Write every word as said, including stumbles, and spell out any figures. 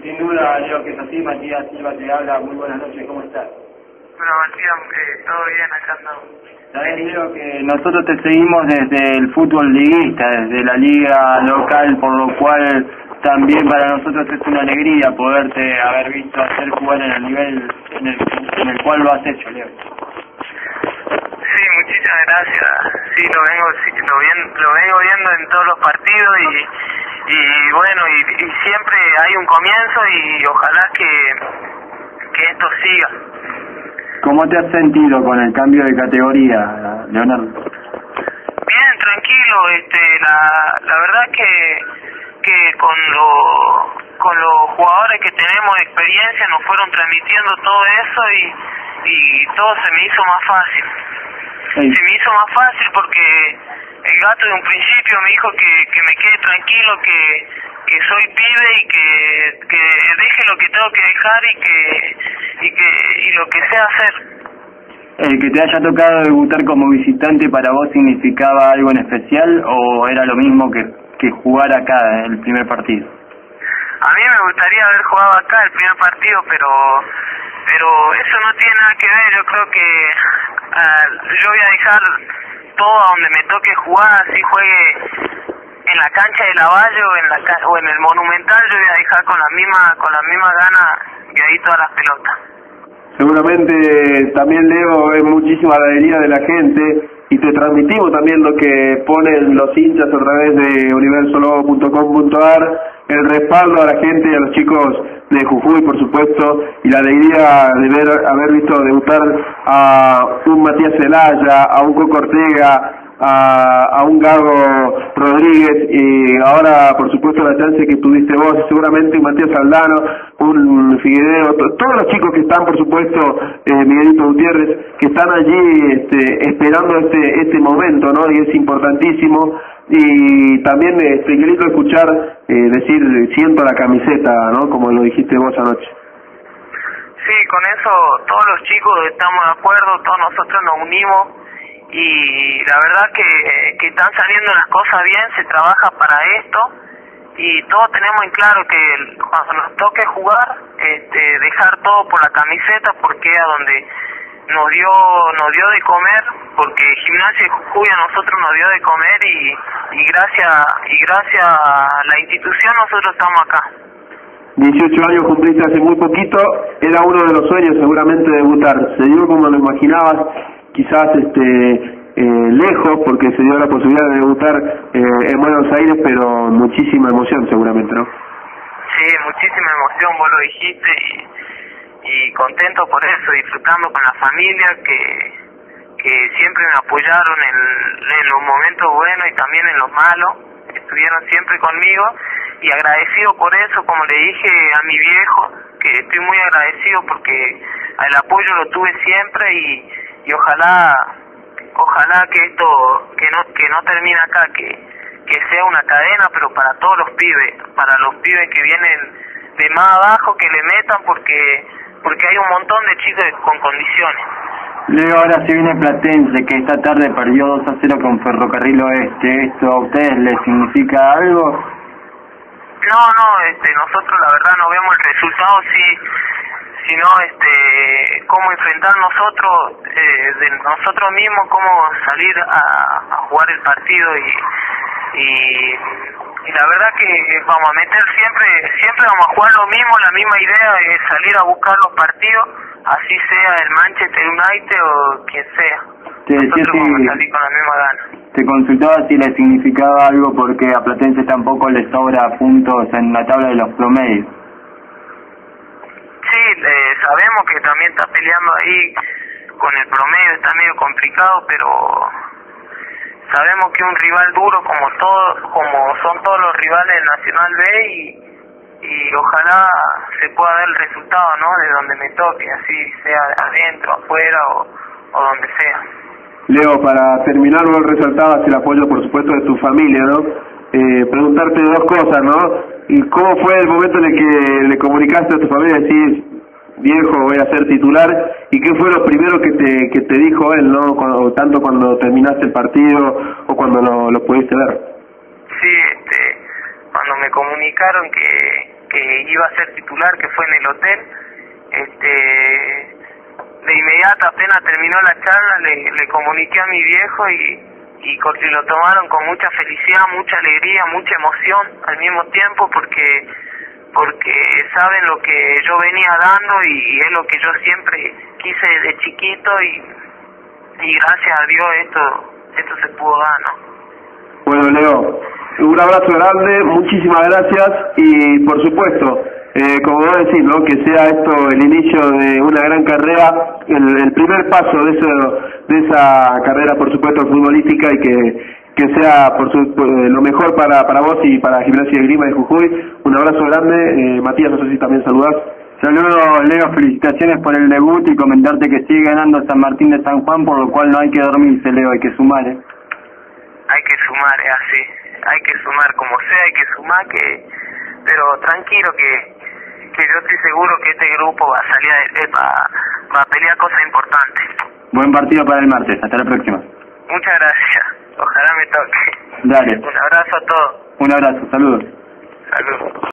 Sin duda, Leo, que es así. Matías Silva te habla. Muy buenas noches, ¿cómo estás? Bueno, Matías, eh, todo bien, acá andamos. Sabés, Leo, que nosotros te seguimos desde el fútbol liguista, desde la liga local, por lo cual también para nosotros es una alegría poderte haber visto hacer jugar en el nivel en el, en el cual lo has hecho, Leo. Sí, muchísimas gracias. Sí, lo vengo, sí, lo, bien, lo vengo viendo en todos los partidos y, y bueno, y, y siempre hay un comienzo y ojalá que, que esto siga. ¿Cómo te has sentido con el cambio de categoría, Leonardo? Bien, tranquilo. Este, la, la verdad que que con lo, con los jugadores que tenemos de experiencia nos fueron transmitiendo todo eso y, y todo se me hizo más fácil. Sí. Se me hizo más fácil porque el gato de un principio me dijo que, que me quede tranquilo, que, que soy pibe y que, que deje lo que tengo que dejar y que y que y lo que sé hacer. ¿El que te haya tocado debutar como visitante para vos significaba algo en especial o era lo mismo que, que jugar acá en el primer partido? A mí me gustaría haber jugado acá el primer partido, pero pero eso no tiene nada que ver. Yo creo que uh, yo voy a dejar todo a donde me toque jugar, así juegue en la cancha de Lavalle o en la o en el Monumental, yo voy a dejar con la misma con la misma gana que ahí todas las pelotas. Seguramente también, Leo, es muchísima la alegría de la gente y te transmitimos también lo que ponen los hinchas a través de universo lobo punto com punto a r, el respaldo a la gente y a los chicos de Jujuy, por supuesto, y la alegría de ver haber visto debutar a un Matías Zelaya, a un Coco Ortega, a, a un Gago Rodríguez y ahora por supuesto la chance que tuviste vos, seguramente un Matías Aldano, un Figueiredo, todos los chicos que están por supuesto, eh, Miguelito Gutiérrez, que están allí este, esperando este este momento, ¿no? Y es importantísimo y también este, qué lindo escuchar eh, decir siento la camiseta, ¿no? Como lo dijiste vos anoche. Sí, con eso todos los chicos estamos de acuerdo, todos nosotros nos unimos y la verdad que, que están saliendo las cosas bien, se trabaja para esto y todos tenemos en claro que cuando nos toque jugar, este, dejar todo por la camiseta porque es a donde nos dio nos dio de comer, porque Gimnasia de Jujuy a nosotros nos dio de comer y, y gracias y gracias a la institución nosotros estamos acá. dieciocho años cumpliste hace muy poquito, era uno de los sueños seguramente debutar, se dio como lo imaginabas, quizás este eh, lejos porque se dio la posibilidad de debutar eh, en Buenos Aires, pero muchísima emoción seguramente, ¿no? Sí, muchísima emoción, vos lo dijiste y, y contento por eso, disfrutando con la familia que que siempre me apoyaron en, en los momentos buenos y también en los malos, estuvieron siempre conmigo y agradecido por eso, como le dije a mi viejo, que estoy muy agradecido porque el apoyo lo tuve siempre y y ojalá ojalá que esto que no que no termine acá, que que sea una cadena pero para todos los pibes, para los pibes que vienen de más abajo, que le metan porque porque hay un montón de chicos con condiciones. Leo, ahora se viene Platense, que esta tarde perdió dos a cero con Ferrocarril Oeste. ¿Esto a ustedes les significa algo? No, no, este, nosotros la verdad no vemos el resultado, sí, sino este, cómo enfrentar nosotros, eh, de nosotros mismos, cómo salir a, a jugar el partido y, y y la verdad que vamos a meter siempre, siempre vamos a jugar lo mismo, la misma idea es salir a buscar los partidos, así sea el Manchester United o quien sea. Te nosotros si, vamos a salir con la misma gana. Te consultaba si le significaba algo porque a Platense tampoco le sobra puntos en la tabla de los promedios. Sí, eh, sabemos que también está peleando ahí con el promedio, está medio complicado, pero sabemos que es un rival duro como todo, como son todos los rivales del Nacional B y, y ojalá se pueda dar el resultado, ¿no? De donde me toque, así sea adentro, afuera o, o donde sea. Leo, para terminar vos resaltabas el apoyo por supuesto de tu familia, ¿no? Eh, preguntarte dos cosas, ¿no? ¿Y cómo fue el momento en el que le comunicaste a tu familia, decís, viejo, voy a ser titular? ¿Y qué fue lo primero que te que te dijo él, no? Cuando, tanto cuando terminaste el partido o cuando lo, lo pudiste ver. Sí, este, cuando me comunicaron que, que iba a ser titular, que fue en el hotel. Este, de inmediato, apenas terminó la charla, le, le comuniqué a mi viejo y, y, y lo tomaron con mucha felicidad, mucha alegría, mucha emoción al mismo tiempo, porque porque saben lo que yo venía dando y, y es lo que yo siempre quise desde chiquito y, y gracias a Dios esto esto se pudo dar, ¿no? Bueno, Leo, un abrazo grande, muchísimas gracias y por supuesto, eh, como vos decís, ¿no?, que sea esto el inicio de una gran carrera, el, el primer paso de eso, de esa carrera, por supuesto, futbolística, y que que sea por su, eh, lo mejor para para vos y para Gimnasia y Esgrima de Jujuy. Un abrazo grande. eh, Matías, no sé si también saludás. Saludos, Leo, felicitaciones por el debut y comentarte que sigue ganando San Martín de San Juan, por lo cual no hay que dormirse, Leo, hay que sumar, ¿eh? Hay que sumar, es así, hay que sumar como sea, hay que sumar, que pero tranquilo que que yo estoy seguro que este grupo va a salir, eh, va, va a pelear cosas importantes. Buen partido para el martes, hasta la próxima. Muchas gracias, ojalá me toque. Dale. Un abrazo a todos. Un abrazo, saludos. Saludos.